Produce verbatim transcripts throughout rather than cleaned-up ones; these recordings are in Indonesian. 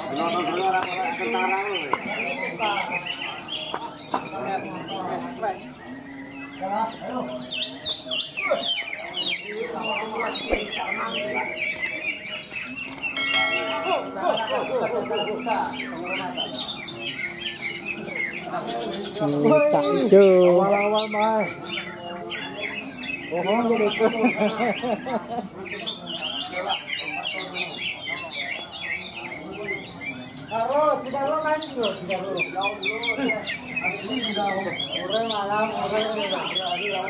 Tak hijau awal-awal mah bohong jadi itu. Kalau tidak lo main dulu, tidak lo, jauh dulu. Habis ini sudah orang malam, orang sudah ada lawan.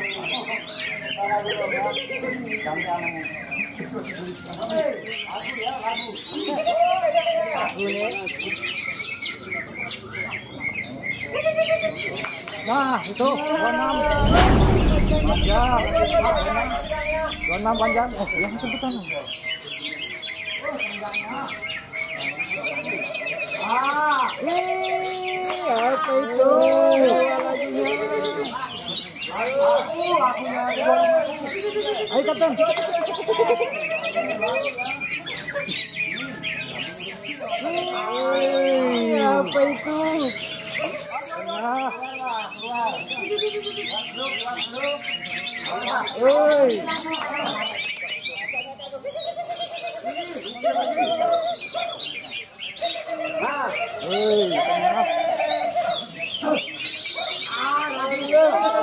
Aku ya, lagu. Aku ni. Nah, itu dua enam. Panjang. dua enam panjang. Oh, yang sebutan. Ah, ini apa itu? Ayo, aku ayo. Ayo, Kapten. Ini apa itu? Ah. Oi. Ah, oi, tengah. Ah, lagi lu.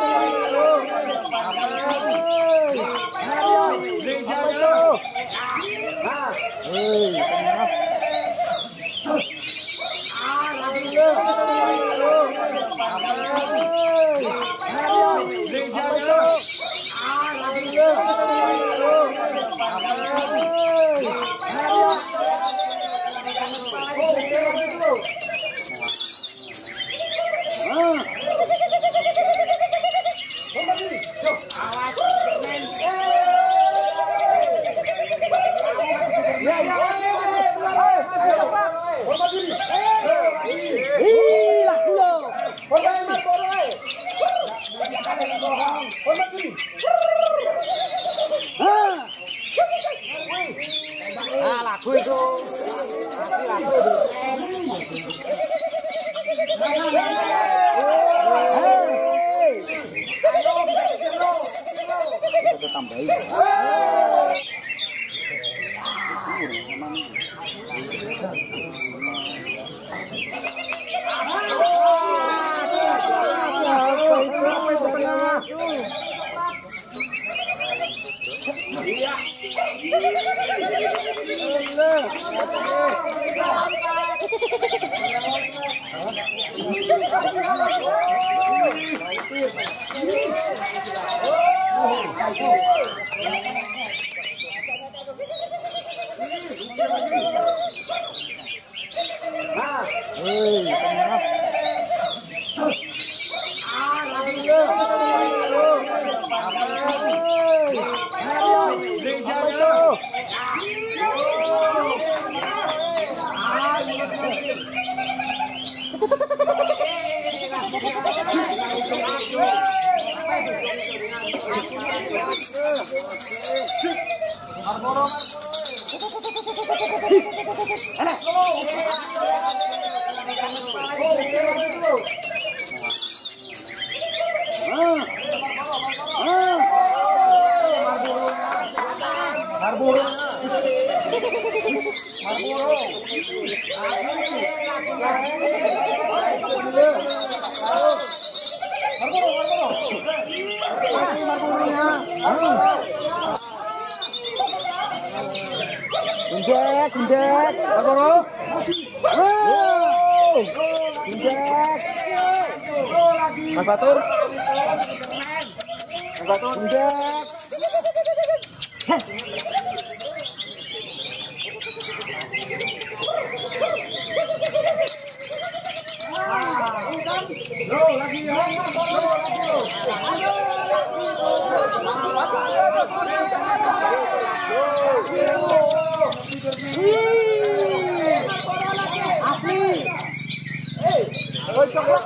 Ah, oi, tengah. Ah, lagi lu. Ah, lagu itu. Kita tambahin. Injek, injek, Marlboro. Wow, injek. Mas Batur. Mas Batur, injek. Lo lagi ya. Asli. Eh, oh coklat.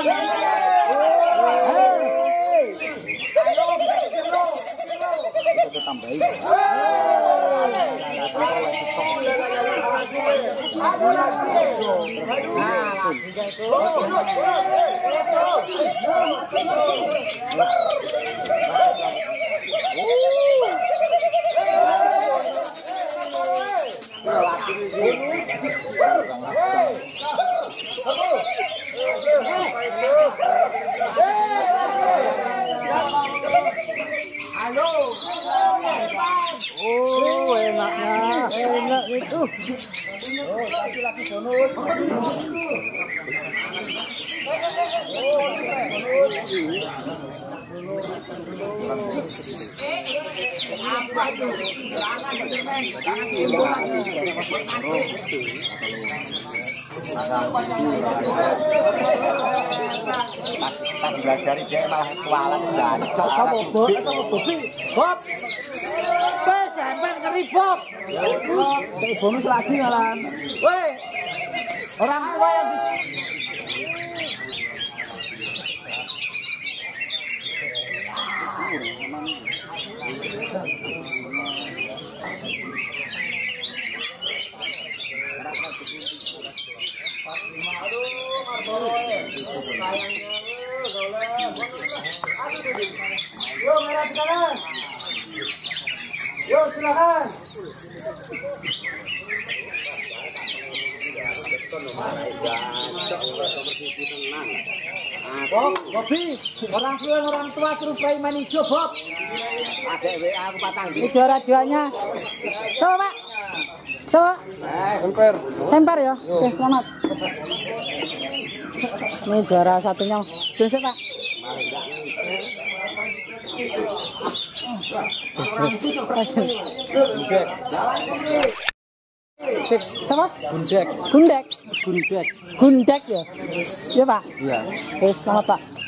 Kita tambahin. Oh, enaknya, enak itu. Oh, laki-laki bonus. Apa itu? Jangan bermain. Pas belajar dia malah kualat dan Apa Bob? Apa Bob? Bob. Wes sampean ngeri Bob. Kayak bonus lagi ngalan. Weh. Orang tua yang di Yo, merah sekarang. Yo, silakan. Bob, Bobi, orang tua orang tua suruh main hijau, Bob. Adek W A aku patang di. Ini juara-juaranya. Coba, Pak. Coba. Eh, semper. Semper ya. Oke, selamat. Ini juara satunya. Besok, Pak. Sama? Gundek. Gundek. Gundek. Gundek ya. Iya, Pak. Iya. Oke, selamat, Pak.